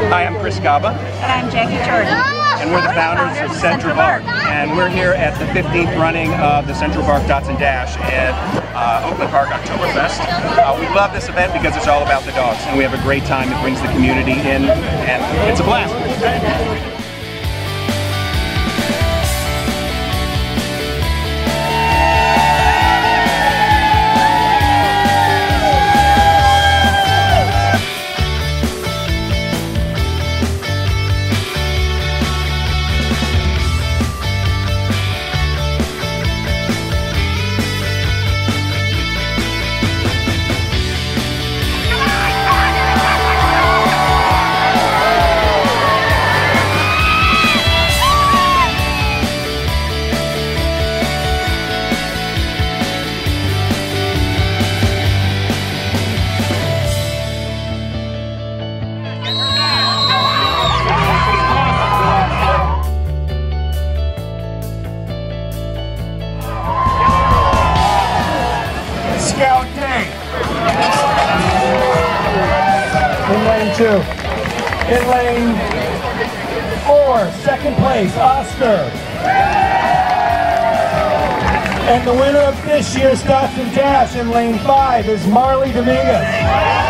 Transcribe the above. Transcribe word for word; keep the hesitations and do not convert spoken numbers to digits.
Hi, I'm Chris Gaba. And I'm Jackie Jordan. And we're the founders of Central Park. And we're here at the fifteenth running of the Central Park Dachshund Dash at uh, Oakland Park Oktoberfest. Uh, we love this event because it's all about the dogs, and we have a great time. It brings the community in, and it's a blast. Scout Day. In lane two. In lane four, second place, Oscar. And the winner of this year's Dachshund Dash in lane five is Marley Dominguez.